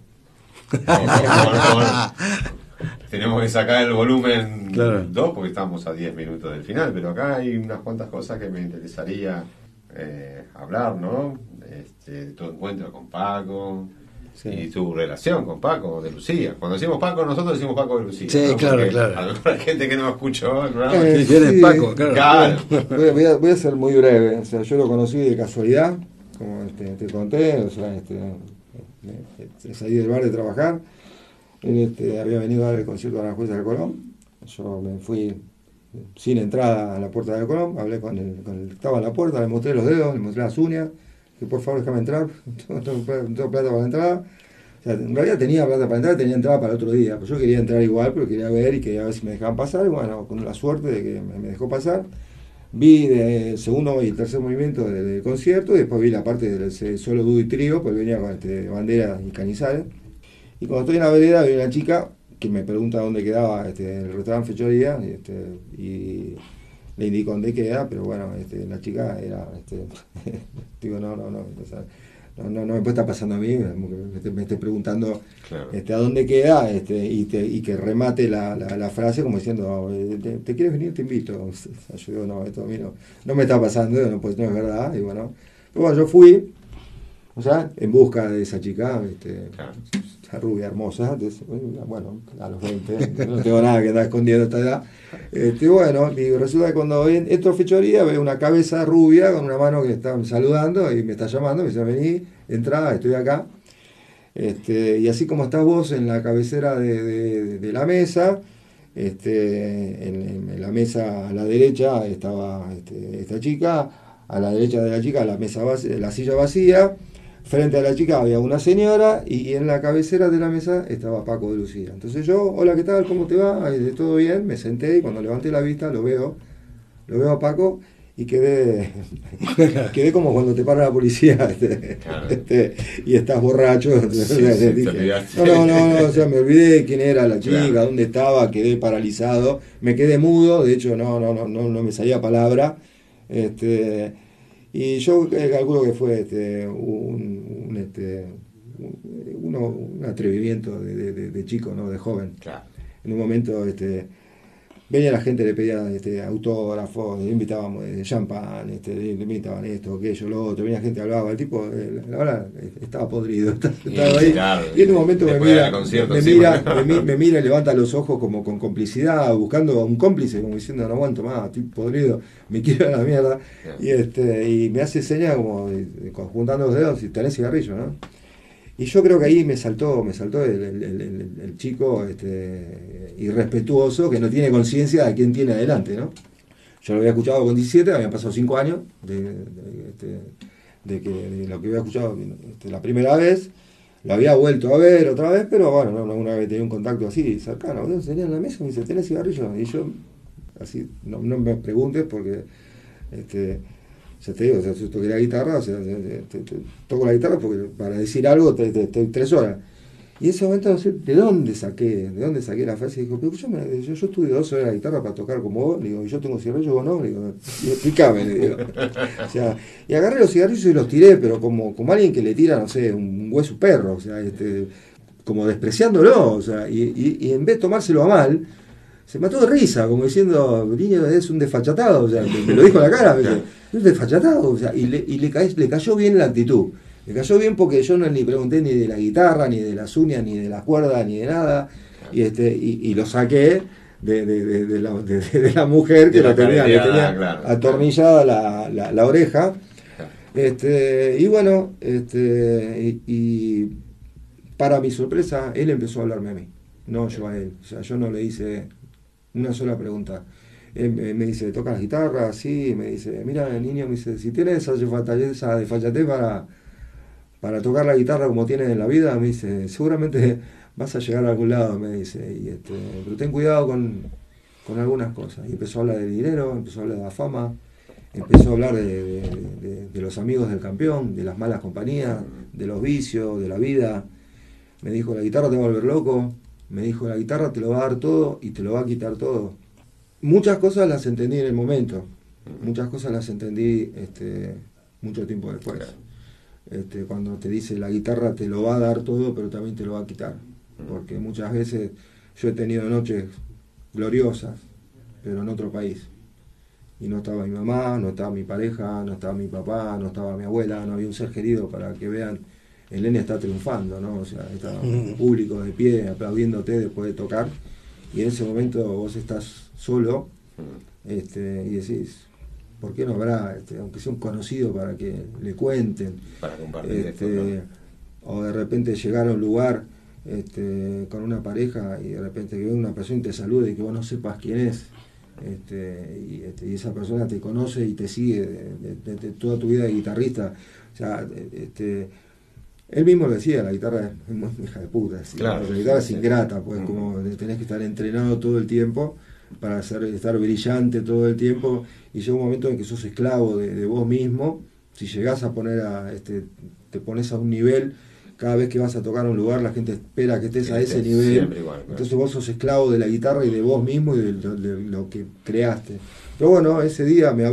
Tenemos que sacar el volumen Claro. 2 porque estamos a 10 minutos del final, pero acá hay unas cuantas cosas que me interesaría hablar, ¿no? Tu encuentro con Paco. Sí. Y tu relación con Paco de Lucía. Cuando decimos Paco, nosotros decimos Paco de Lucía. Sí, ¿no? claro, Porque claro. A lo mejor hay gente que no escuchó el programa. ¿Quién es sí. Paco? Claro. Claro. Voy a ser muy breve. O sea, yo lo conocí de casualidad, como te conté. O sea, salí del bar de trabajar. Él había venido a dar el concierto a la jueza del Colón. Yo me fui sin entrada a la puerta del Colón. Hablé con el que estaba en la puerta, le mostré los dedos, le mostré las uñas. Que por favor déjame entrar, no tengo plata para la entrada. O sea, en realidad tenía plata para entrar, tenía entrada para el otro día, pero yo quería entrar igual, pero quería ver y quería ver si me dejaban pasar. Y bueno, con la suerte de que me dejó pasar, vi el segundo y el tercer movimiento del concierto, y después vi la parte del solo dúo y trío, porque venía con bandera y canizales. Y cuando estoy en la vereda, vi una chica que me pregunta dónde quedaba el restaurante Fechoría, y le indico dónde queda, pero bueno, la chica era, digo, no, o sea, no me puede estar pasando a mí, me esté preguntando Claro. a dónde queda, y que remate la frase como diciendo, ¿te quieres venir? Te invito. O sea, yo digo, no, esto a mí no me está pasando, no, pues no es verdad, y bueno. Pero bueno, yo fui, o sea, en busca de esa chica, Claro. esa rubia hermosa, entonces, bueno, a los 20, no tengo nada que andar escondiendo a esta edad. Bueno, digo, resulta que cuando entro a fechoría veo una cabeza rubia con una mano que está saludando y me está llamando, me dice, vení, entrá, estoy acá. Y así como estás vos en la cabecera de la mesa, en la mesa a la derecha estaba esta chica, a la derecha de la chica la silla vacía, frente a la chica había una señora y en la cabecera de la mesa estaba Paco de Lucía. Entonces yo, hola, ¿qué tal? ¿Cómo te va? ¿Todo bien? Me senté y cuando levanté la vista lo veo a Paco y quedé como cuando te para la policía Claro. y estás borracho. Sí, Dije, no, o sea, me olvidé quién era la chica, Claro. dónde estaba, quedé paralizado, me quedé mudo, de hecho no me salía palabra. Y yo calculo que fue un atrevimiento de chico, ¿no? De joven. Claro. En un momento venía la gente, le pedía autógrafos, le invitábamos champán, le invitaban esto, aquello, lo otro, venía gente, hablaba, el tipo, la verdad, estaba podrido, estaba ahí, Claro, y en un momento después del concierto, me mira y levanta los ojos como con complicidad, buscando a un cómplice, como diciendo, no aguanto más, estoy podrido, me quiero a la mierda, y me hace señas como juntando los dedos y tenés cigarrillo, ¿no? Y yo creo que ahí me saltó el chico irrespetuoso que no tiene conciencia de quién tiene adelante, ¿no? Yo lo había escuchado con 17, habían pasado 5 años de lo que había escuchado la primera vez, lo había vuelto a ver otra vez, pero bueno, una vez tenía un contacto así cercano, tenía en la mesa, me dice, ¿tenés cigarrillo? Y yo, así, no me preguntes porque ya te digo, yo toqué la guitarra, toco la guitarra porque para decir algo estoy 3 horas. Y en ese momento no sé de dónde saqué la frase y dijo, pero yo estuve 2 horas la guitarra para tocar como vos, le digo, y yo tengo cigarrillos, vos no, le digo, explícame, le digo. O sea, y agarré los cigarrillos y los tiré, pero como alguien que le tira, no sé, un hueso perro, o sea, como despreciándolo, o sea, y en vez de tomárselo a mal, se mató de risa, como diciendo, niño, es un desfachatado, o sea, me lo dijo en la cara, es un desfachatado, o sea, y le cayó bien la actitud. Le cayó bien porque yo no ni pregunté ni de la guitarra, ni de las uñas, ni de las cuerdas, ni de nada, y lo saqué de la mujer que le tenía claro, atornillada la oreja. Y bueno, y para mi sorpresa, él empezó a hablarme a mí, no yo a él. O sea, yo no le hice una sola pregunta. Me dice, ¿tocas la guitarra? Sí, me dice, mira, niño, me dice, si tienes esa desfachatez para tocar la guitarra como tienes en la vida, me dice, seguramente vas a llegar a algún lado, me dice, pero ten cuidado con algunas cosas. Y empezó a hablar del dinero, empezó a hablar de la fama, empezó a hablar de los amigos del campeón, de las malas compañías, de los vicios, de la vida. Me dijo, la guitarra te va a volver loco, me dijo, la guitarra te lo va a dar todo y te lo va a quitar todo. Muchas cosas las entendí en el momento, muchas cosas las entendí mucho tiempo después. Cuando te dice la guitarra te lo va a dar todo, pero también te lo va a quitar. Porque muchas veces yo he tenido noches gloriosas, pero en otro país. Y no estaba mi mamá, no estaba mi pareja, no estaba mi papá, no estaba mi abuela, no había un ser querido para que vean, el nene está triunfando, ¿no? O sea, está público de pie aplaudiéndote después de tocar. Y en ese momento vos estás solo y decís, ¿por qué no habrá, aunque sea un conocido para que le cuenten? Para compartir esto, ¿no? O de repente llegar a un lugar con una pareja y de repente que venga una persona y te salude y que vos no sepas quién es. Y esa persona te conoce y te sigue de toda tu vida de guitarrista. O sea, él mismo lo decía, la guitarra es muy hija de puta, claro, la guitarra es ingrata, pues como tenés que estar entrenado todo el tiempo para estar brillante todo el tiempo, y llega un momento en que sos esclavo de vos mismo. Si llegás a poner te pones a un nivel cada vez que vas a tocar a un lugar la gente espera que estés a ese nivel, igual, entonces vos sos esclavo de la guitarra y de vos mismo y de lo que creaste. Pero bueno, ese día me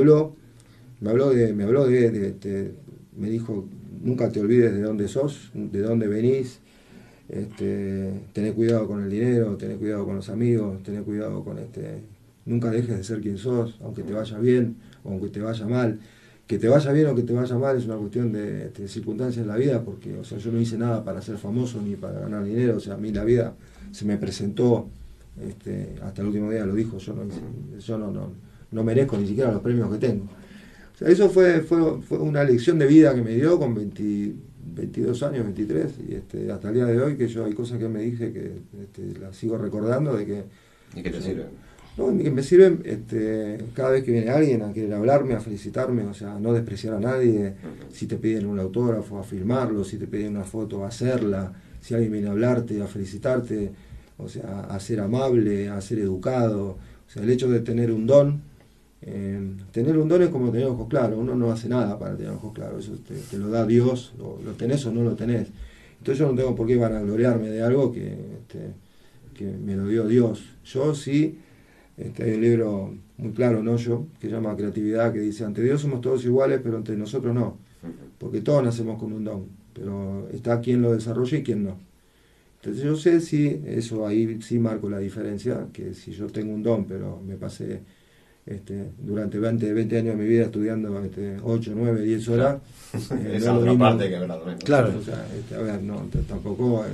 dijo, nunca te olvides de dónde sos, de dónde venís, tené cuidado con el dinero, tené cuidado con los amigos, tené cuidado con nunca dejes de ser quien sos, aunque te vaya bien o aunque te vaya mal. Que te vaya bien o que te vaya mal es una cuestión de circunstancias en la vida, porque o sea, yo no hice nada para ser famoso ni para ganar dinero, o sea, a mí la vida se me presentó, hasta el último día lo dijo, yo no merezco ni siquiera los premios que tengo. O sea, eso fue una lección de vida que me dio con 22 años, 23, y hasta el día de hoy que yo hay cosas que me dije que las sigo recordando de que... ¿Y qué te sirven? No, que me sirven cada vez que viene alguien a querer hablarme, a felicitarme, o sea, no despreciar a nadie, si te piden un autógrafo, a firmarlo, si te piden una foto, a hacerla, si alguien viene a hablarte, a felicitarte, o sea, a ser amable, a ser educado, o sea, el hecho de tener un don es como tener ojos claros, uno no hace nada para tener ojos claros, eso te lo da Dios, lo tenés o no lo tenés. Entonces yo no tengo por qué vanagloriarme de algo que me lo dio Dios. Yo sí... hay un libro muy claro, ¿no? Que se llama Creatividad, que dice, ante Dios somos todos iguales, pero entre nosotros no, porque todos nacemos con un don, pero está quien lo desarrolla y quien no. Entonces yo sé si eso ahí sí marco la diferencia, que si yo tengo un don, pero me pasé durante 20 años de mi vida estudiando 8, 9, 10 horas, esa no otra parte que habrá también. Claro, o sea, a ver, no, tampoco...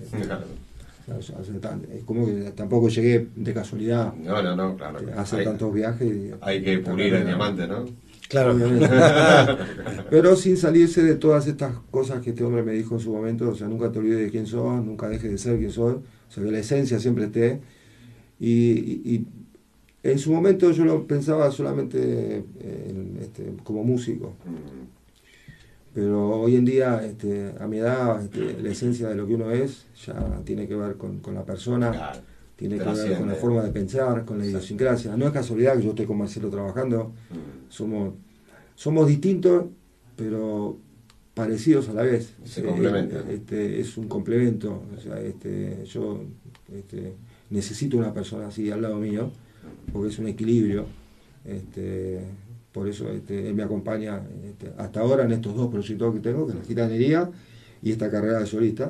es como que tampoco llegué de casualidad. No, claro. A hacer tantos viajes. Hay que pulir el diamante, ¿no? Claro, obviamente. Pero sin salirse de todas estas cosas que este hombre me dijo en su momento, o sea, nunca te olvides de quién sos, nunca dejes de ser quien sos, o sea, que la esencia siempre esté. Y en su momento yo lo pensaba solamente como músico. Pero hoy en día, a mi edad, la esencia de lo que uno es ya tiene que ver con la persona, claro, tiene que ver con la forma de pensar, con la idiosincrasia. No es casualidad que yo esté con Marcelo trabajando, somos distintos, pero parecidos a la vez. Se complementan. Es un complemento. O sea, yo necesito una persona así al lado mío, porque es un equilibrio. Por eso él me acompaña hasta ahora en estos dos proyectos que tengo, que es la gitanería y esta carrera de solista.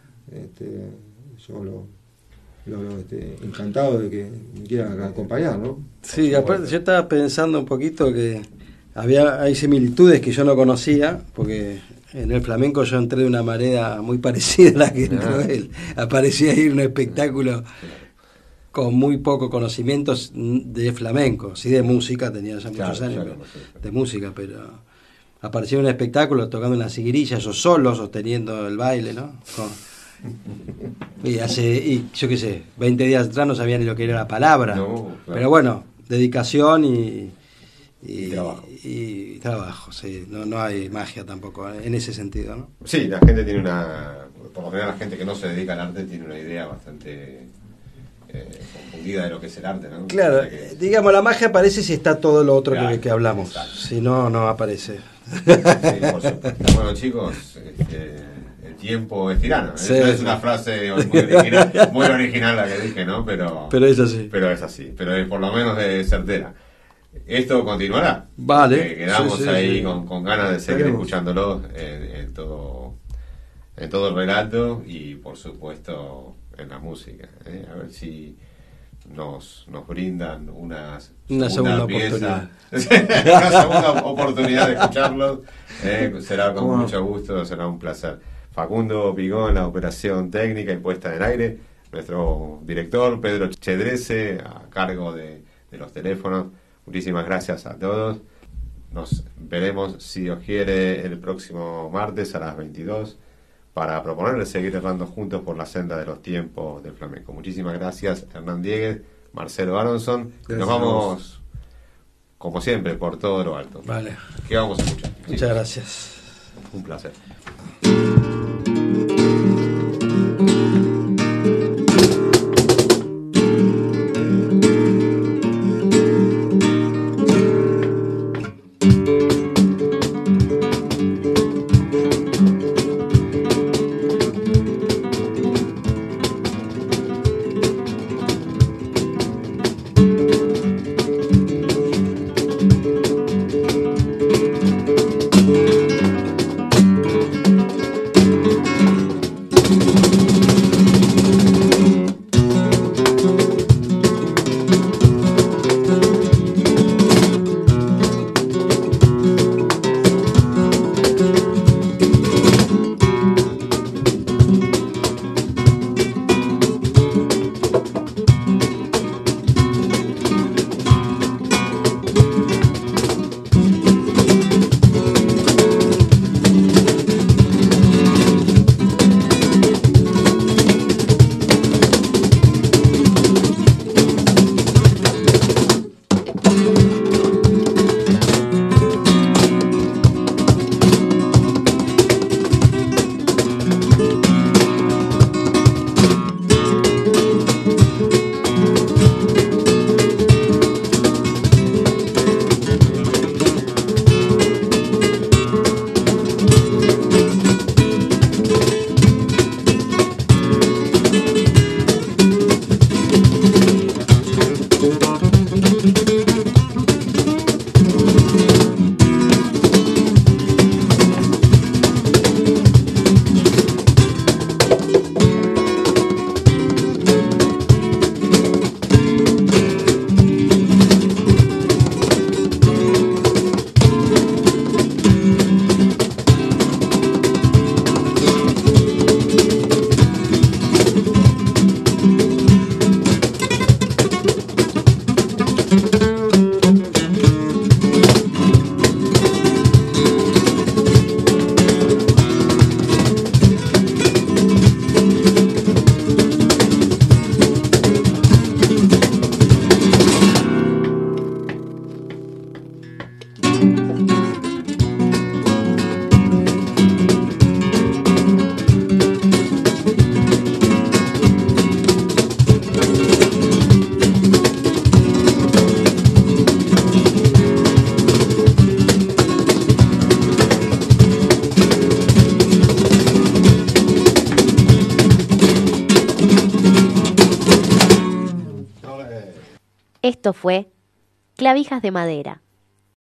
Yo encantado de que me quieran acompañar, ¿no? Sí, aparte yo estaba pensando un poquito que hay similitudes que yo no conocía, porque en el flamenco yo entré de una manera muy parecida a la que entró él. Aparecía ahí en un espectáculo con muy poco conocimientos de flamenco, sí de música, tenía ya muchos años de música, pero apareció en un espectáculo tocando una siguirilla, yo solo sosteniendo el baile, ¿no? Y yo qué sé, 20 días atrás no sabía ni lo que era la palabra, claro. Pero bueno, dedicación y trabajo, sí, no hay magia tampoco en ese sentido, ¿no? Sí, la gente tiene por lo general la gente que no se dedica al arte tiene una idea bastante... confundida de lo que es el arte, ¿no? Claro, digamos, la magia aparece si está todo lo otro que hablamos, exacto. Si no, no aparece. Sí, por supuesto. Bueno, chicos, el tiempo es tirano. Sí, es una frase muy original la que dije, ¿no? Pero es así. Pero es así, pero por lo menos es certera. Esto continuará. Vale. Quedamos ahí con ganas de seguir escuchándolo en todo el relato y, por supuesto, en la música, a ver si nos brindan una segunda oportunidad. Una segunda oportunidad de escucharlos, será con mucho gusto, será un placer. Facundo Pigón, la operación técnica y puesta en aire, nuestro director Pedro Chedrese a cargo de los teléfonos. Muchísimas gracias a todos, nos veremos si Dios quiere el próximo martes a las 22 para proponerles seguir errando juntos por la senda de los tiempos del flamenco. Muchísimas gracias, Hernán Diegues, Marcelo Aronson. Nos vamos, como siempre, por todo lo alto. Vale. ¿Qué vamos a escuchar? Muchas gracias. Un placer. Esto fue Clavijas de Madera,